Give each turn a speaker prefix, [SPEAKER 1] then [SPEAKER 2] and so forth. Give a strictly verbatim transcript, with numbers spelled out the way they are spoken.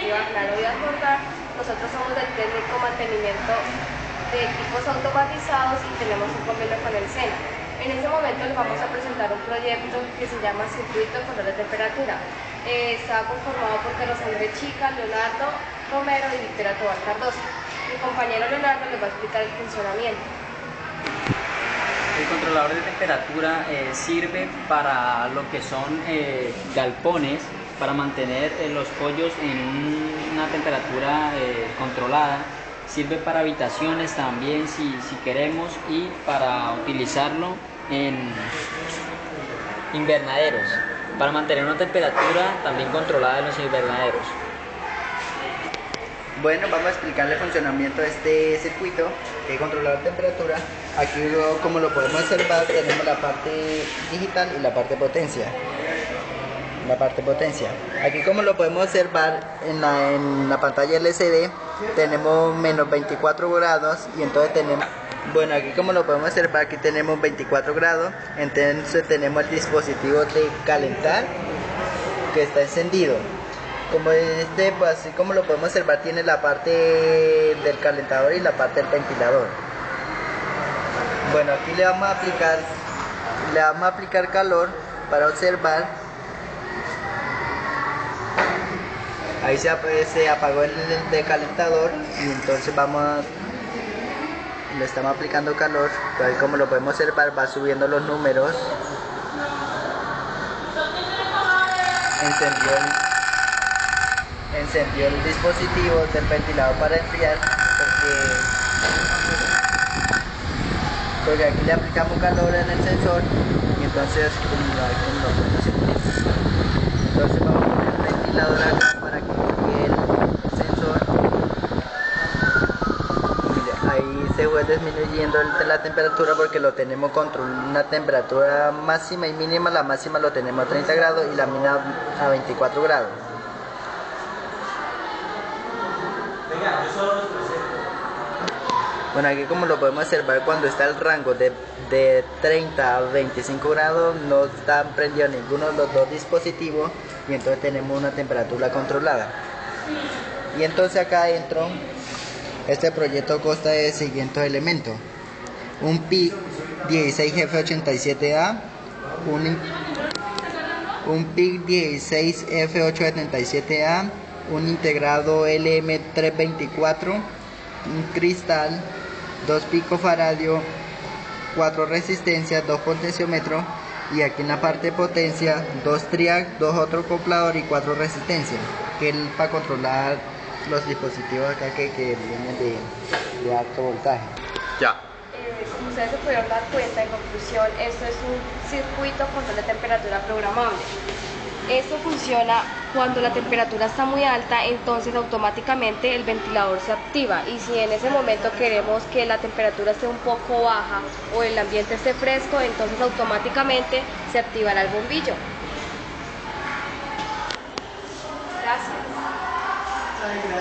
[SPEAKER 1] cooperativa Claro Vida Jordán. Nosotros somos del técnico mantenimiento de equipos automatizados y tenemos un convenio con el SENA. En este momento les vamos a presentar un proyecto que se llama Circuito Control de Temperatura. Eh, está conformado por Carlos Andrés Chica, Leonardo Romero y Victoria Tobar Cardoso. Mi compañero Leonardo les va a explicar el funcionamiento.
[SPEAKER 2] El controlador de temperatura eh, sirve para lo que son eh, galpones, para mantener eh, los pollos en un, una temperatura eh, controlada. Sirve para habitaciones también si, si queremos, y para utilizarlo en invernaderos, para mantener una temperatura también controlada en los invernaderos.
[SPEAKER 3] Bueno, vamos a explicarle el funcionamiento de este circuito de controlador de temperatura. Aquí, como lo podemos observar, tenemos la parte digital y la parte potencia. La parte potencia. Aquí, como lo podemos observar en la, en la pantalla L C D, tenemos menos veinticuatro grados, y entonces tenemos, bueno, aquí como lo podemos observar, aquí tenemos veinticuatro grados. Entonces tenemos el dispositivo de calentar que está encendido. Como este, pues, así como lo podemos observar, tiene la parte del calentador y la parte del ventilador. Bueno, aquí le vamos a aplicar le vamos a aplicar calor para observar. Ahí se, se apagó el, el calentador, y entonces vamos a, le estamos aplicando calor. Ahí, como lo podemos observar, va subiendo los números. Encendió el, encendió el dispositivo del ventilador para enfriar, porque, porque aquí le aplicamos calor en el sensor, y entonces entonces vamos a poner el ventilador acá para que llegue el sensor. Mire, ahí se fue disminuyendo el, la temperatura, porque lo tenemos controlado una temperatura máxima y mínima. La máxima lo tenemos a treinta grados y la mínima a veinticuatro grados. Bueno, aquí como lo podemos observar, cuando está el rango de, de treinta a veinticinco grados, no están prendidos ninguno de los dos dispositivos, y entonces tenemos una temperatura controlada. Y entonces acá adentro, este proyecto consta de siguientes elementos: un P I C dieciséis F ochenta y siete A, un, un P I C dieciséis F ochocientos setenta y siete A, un integrado L M trescientos veinticuatro, un cristal, dos picofaradio, cuatro resistencias, dos potenciómetros, y aquí en la parte de potencia, dos triac, dos otro acoplador y cuatro resistencias, que es para controlar los dispositivos acá que, que vienen de, de alto voltaje.
[SPEAKER 2] Ya.
[SPEAKER 1] Eh, como ustedes se pudieron dar cuenta, en conclusión, esto es un circuito control de temperatura programable. Esto funciona cuando la temperatura está muy alta, entonces automáticamente el ventilador se activa, y si en ese momento queremos que la temperatura esté un poco baja o el ambiente esté fresco, entonces automáticamente se activará el bombillo. Gracias.